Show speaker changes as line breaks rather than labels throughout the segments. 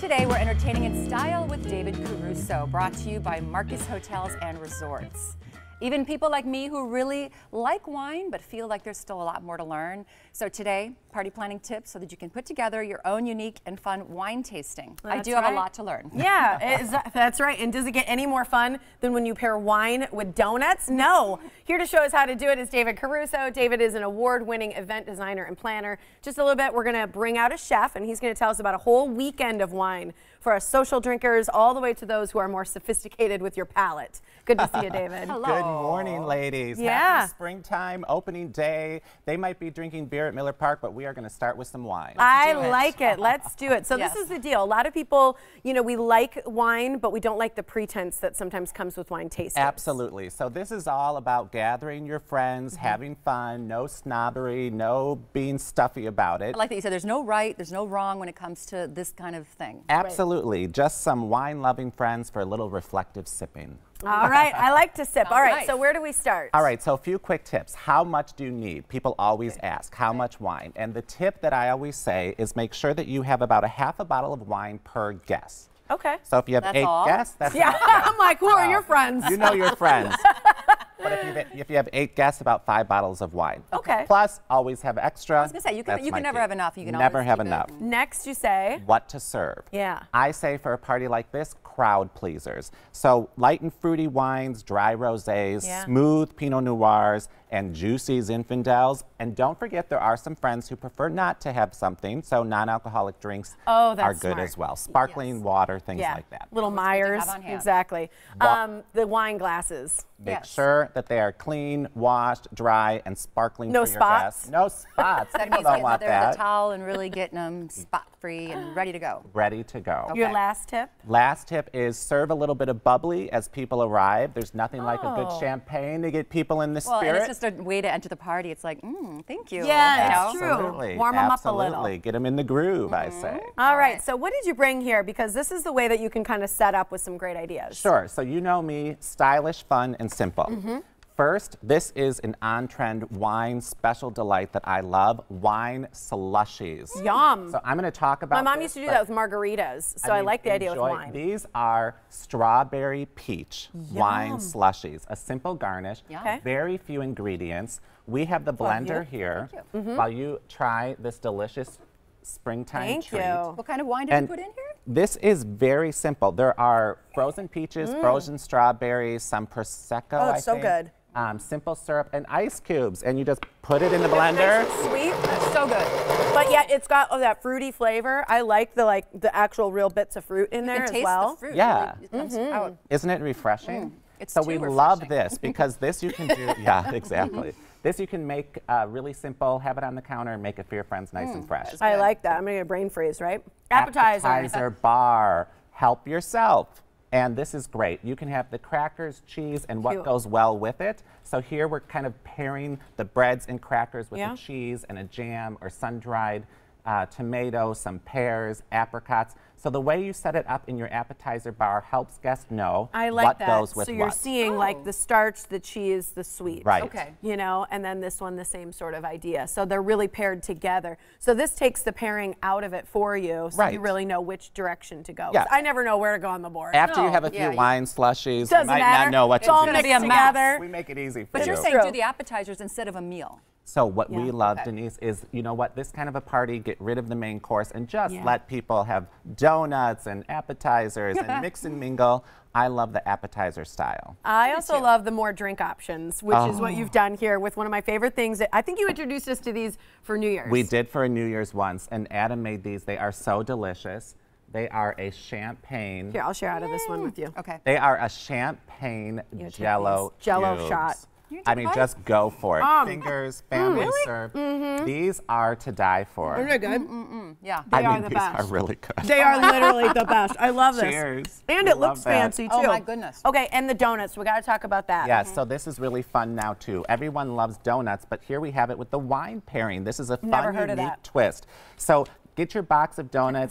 today we're entertaining in style with David Caruso, brought to you by Marcus Hotels and Resorts. Even people like me who really like wine but feel like there's still a lot more to learn. So today, party planning tips so that you can put together your own unique and fun wine tasting. I do have a lot to learn.
Yeah, that's right. And does it get any more fun than when you pair wine with donuts? No. Here to show us how to do it is David Caruso. David is an award-winning event designer and planner. Just a little bit, we're going to bring out a chef, and he's going to tell us about a whole weekend of wine for us social drinkers all the way to those who are more sophisticated with your palate. Good to see you, David.
Hello.
Good morning, ladies.
Yeah.
Happy springtime, opening day. They might be drinking beer at Miller Park, but we are going to start with some wine.
I like it. Let's do it. So
Yes.
this is the deal. A lot of people, you know, we like wine, but we don't like the pretense that sometimes comes with wine tasting.
Absolutely. So this is all about gathering your friends, having fun, no snobbery, no being stuffy about it.
I like that you said there's no right, there's no wrong when it comes to this kind of thing.
Absolutely. Just some wine-loving friends for a little reflective sipping.
All right. I like to sip. All right.
nice.
So where do we start?
All right, so a few quick tips. How much do you need? People always ask, how much wine? And the tip that I always say is make sure that you have about a half a bottle of wine per guest.
Okay.
So if you have
That's
8
all?
guests, that's
Yeah.
not bad.
I'm like, who are your friends?
You know your friends. But if you have 8 guests, about 5 bottles of wine.
Okay.
Plus, always have extra.
I was going to say, you can never have enough. You can
never
always
have
keep it.
enough.
Next, you say.
What to serve.
Yeah.
I say for a party like this, crowd pleasers. So light and fruity wines, dry rosés,
Yeah.
smooth Pinot Noirs, and juicy Zinfandels. And don't forget, there are some friends who prefer not to have something, so non-alcoholic drinks
Oh, that's
are good
smart.
as well. Sparkling water, things
Yeah.
like that.
Little
good to
Myers.
have on hand.
Exactly. The wine glasses.
Make
Yes.
sure that they are clean, washed, dry, and sparkling
No
for your
spots?
guests. No spots.
That
People
means
don't
getting out
want
there with
that.
a towel and really getting them spot-free and ready to go.
Ready to go.
Your
Okay.
last tip?
Last tip is serve a little bit of bubbly as people arrive. There's nothing like a good
Oh.
champagne to get people in the
Well,
spirit.
and it's just a way to enter the party. It's like, thank you.
Yeah,
you
it's
know?
true.
Absolutely.
Warm 'em up a
Absolutely.
little.
Get them in the groove, I say.
All right.
right.
So what did you bring here? Because this is the way that you can kind of set up with some great ideas.
Sure. So you know me, stylish, fun, and simple.
Mm-hmm.
First, this is an on-trend wine special delight that I love, wine slushies.
Yum.
So I'm going to talk about
My mom
this,
used to do
but-
that with margaritas, so I
mean,
like the idea with
enjoy-
wine.
These are strawberry peach wine slushies. A simple garnish,
Okay.
very few ingredients. We have the blender here while you try this delicious springtime
Thank
treat.
you.
What kind of wine did
And
you put in here?
this is very simple. There are frozen peaches, frozen strawberries, some Prosecco,
Oh, it's
I
so
think,
good.
simple syrup, and ice cubes. And you just put it in the blender.
Sweet,
That's so good.
but yet it's got that fruity flavor. I like the actual real bits of fruit in
You
there
can
as
taste
well.
the fruit.
Yeah.
Really, it comes out.
Isn't it refreshing?
It's
so
too
we love
refreshing.
this because this you can do. Yeah, exactly. This you can make really simple, have it on the counter, and make it for your friends nice and fresh.
I like that. I'm gonna get a brain freeze, right? Appetizer.
Bar. Help yourself. And this is great. You can have the crackers, cheese, and what
Cute.
goes well with it. So here we're kind of pairing the breads and crackers with
Yeah.
a cheese and a jam or sun-dried tomatoes, some pears, apricots. So the way you set it up in your appetizer bar helps guests know
I like
what
that.
goes with
so you're
what.
seeing like the starch, the cheese, the sweet.
Right.
Okay.
You know, and then this one, the same sort of idea. So they're really paired together. So this takes the pairing out of it for you, so you
Right.
really know which direction to go.
Yeah.
I never know where to go on the board.
After you
No,
have a few
yeah, you-
wine slushies, you
Doesn't
might
matter.
not know what
It's
to
all
do.
gonna
mixed
be a mess.
together.
We make it easy for
But
you.
you're saying
True.
do the appetizers instead of a meal.
So what
Yeah.
we love,
Okay.
Denise, is, you know what, this kind of a party, get rid of the main course and just
Yeah.
let people have donuts and appetizers and mix and mingle. I love the appetizer style.
I also love the more drink options, which is what you've done here with one of my favorite things. I think you introduced us to these for New Year's.
We did for a New Year's once, and Adam made these. They are so delicious. They are a champagne.
Here, I'll share out of this one with you.
Okay.
They are a champagne
take
Jello
these. Jell-O
cubes.
shot.
You
I
did
mean,
what?
just go for it. Fingers, family serve. These are to die for.
Isn't it good?
Yeah.
They
I
are
mean,
the
these
best.
are really good.
They are literally the best. I love this.
Cheers.
And
We
it looks
love that.
fancy too.
Oh my goodness.
Okay, and the donuts. We got to talk about that.
Yeah, so this is really fun now too. Everyone loves donuts, but here we have it with the wine pairing. This is a
Never
fun,
heard of
unique
that.
twist. So get your box of donuts,
this out.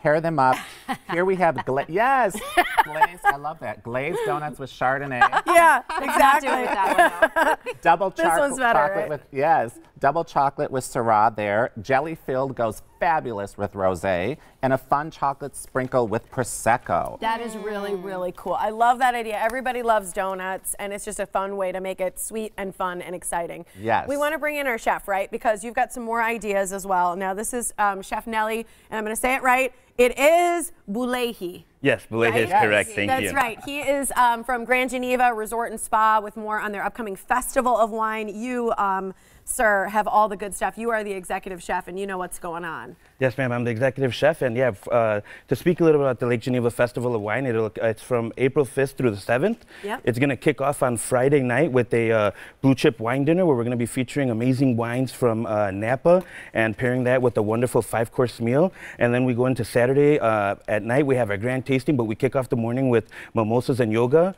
pair them up. Here we have, yes, glazed, I love that. Glazed donuts with Chardonnay.
Yeah,
Not
exactly.
doing that one, though.
Double
one's better,
chocolate
right?
with, yes, double chocolate with Syrah there. Jelly filled goes fabulous with rosé, and a fun chocolate sprinkle with Prosecco.
That is really, really cool. I love that idea. Everybody loves donuts, and it's just a fun way to make it sweet and fun and exciting.
Yes.
We want to bring in our chef, right? Because you've got some more ideas as well. Now, this is Chef Nelly, and I'm going to say it right. It is Bulehi.
Yes, Bulehi is correct. Thank you.
That's right. He is from Grand Geneva Resort and Spa with more on their upcoming Festival of Wine. You, sir, have all the good stuff. You are the executive chef, and you know what's going on.
Yes, ma'am. I'm the executive chef, and yeah, to speak a little bit about the Lake Geneva Festival of Wine, it's from April 5th through the 7th.
Yep.
It's going to kick off on Friday night with a blue chip wine dinner where we're going to be featuring amazing wines from Napa and pairing that with a wonderful 5-course meal. And then we go into Saturday at night. We have our grand tasting, but we kick off the morning with mimosas and yoga.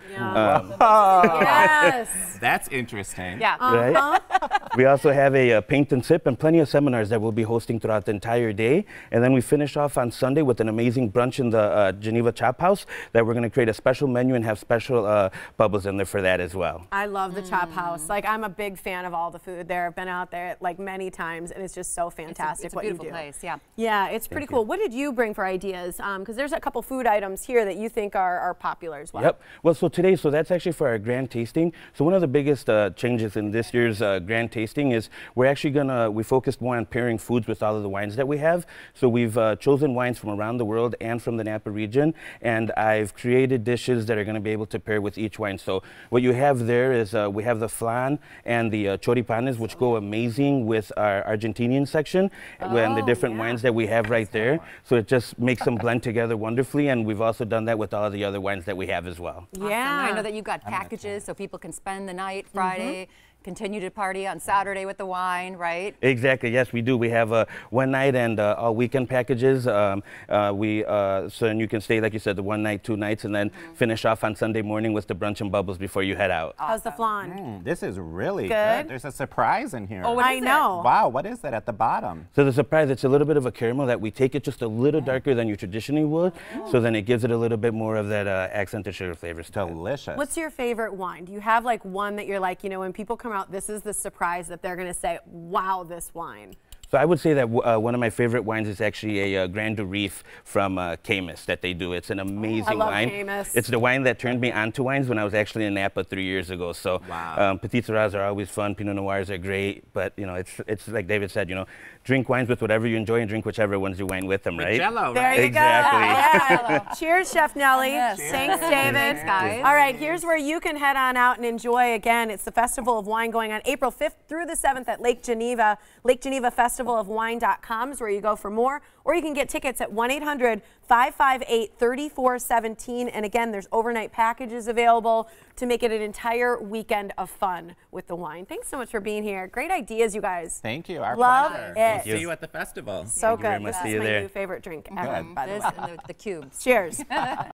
Yes.
That's interesting.
Yeah.
Right? We also have a paint and sip and plenty of seminars that we'll be hosting throughout the entire day. And then we finish off on Sunday with an amazing brunch in the Geneva Chop House that we're going to create a special menu and have special bubbles in there for that as well.
I love the Chop House. Like, I'm a big fan of all the food there. I've been out there like many times, and it's just so fantastic
It's a
what you
beautiful
do.
place, yeah.
Yeah, it's pretty cool. What did you bring for ideas? Because there's a couple food items here that you think are popular as well.
Yep. Well, so today, that's actually for our grand tasting. So one of the biggest changes in this year's grand tasting is we focused more on pairing foods with all of the wines that we have. So we've chosen wines from around the world and from the Napa region, and I've created dishes that are going to be able to pair with each wine. So what you have there is we have the flan and the choripanes, which go amazing with our Argentinian section and the different wines that we have right there. So it just makes them blend together wonderfully, and we've also done that with all of the other wines that we have as well.
Awesome.
Yeah.
I know that you've got packages so people can spend the night Friday, continue to party on Saturday with the wine, right?
Exactly. Yes, we do. We have one night and all weekend packages. So then you can stay, like you said, the 1 night, 2 nights, and then finish off on Sunday morning with the brunch and bubbles before you head out.
How's the flan?
This is really
Good.
good. There's a surprise in here.
Oh, what
I
is it?
know.
Wow, what is that at the bottom?
So the surprise, it's a little bit of a caramel that we take it just a little darker than you traditionally would. So then it gives it a little bit more of that accented sugar flavors to it.
Delicious.
What's your favorite wine? Do you have like one that you're like, you know, when people come out, this is the surprise that they're going to say, wow, this wine?
So I would say that one of my favorite wines is actually a Grand du Rif from Camus that they do. It's an amazing wine.
Camus.
It's the wine that turned me onto wines when I was actually in Napa 3 years ago. So Petit Syrahs are always fun. Pinot Noirs are great. But, you know, it's like David said, you know, drink wines with whatever you enjoy and drink whichever ones you wine with them, right?
Jello,
There
right?
you
Exactly.
go. Yeah. Cheers, Chef Nelly.
Yes.
Thanks, David.
Thanks, guys.
All right, here's where you can head on out and enjoy again. It's the Festival of Wine going on April 5th through the 7th at Lake Geneva. Lake Geneva Festival of Wine.com is where you go for more, or you can get tickets at 1-800-558-3417. And again, there's overnight packages available to make it an entire weekend of fun with the wine. Thanks so much for being here. Great ideas, you guys.
Thank you. Our
Love
pleasure.
it.
We'll see you at the festival.
So
Thank you very
good.
much.
This
See
is
you
my
there.
new favorite drink ever, by the
This
way.
and the cubes.
Cheers.